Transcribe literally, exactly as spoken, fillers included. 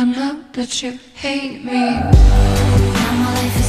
I know that you hate me. Now my life